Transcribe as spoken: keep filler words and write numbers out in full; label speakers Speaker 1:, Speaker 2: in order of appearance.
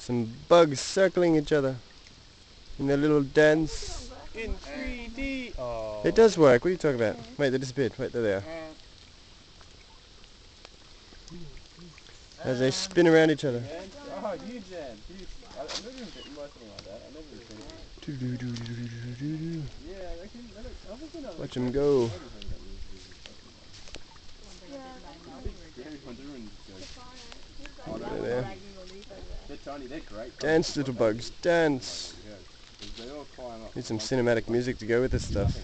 Speaker 1: Some bugs circling each other in their little dance.
Speaker 2: In three D. Oh.
Speaker 1: It does work. What are you talking about? Wait, they disappeared. Wait, there they are. As they spin around each other.
Speaker 2: Oh, you Jen. I've never even bitten by something like that. I've never even seen it. Yeah, I can. I was gonna.
Speaker 1: Watch them go.
Speaker 2: Oh,
Speaker 1: There they are.
Speaker 2: they're tiny. They're great.
Speaker 1: Dance, little bugs, dance.
Speaker 2: They all climb up.
Speaker 1: Need some cinematic music to go with this stuff.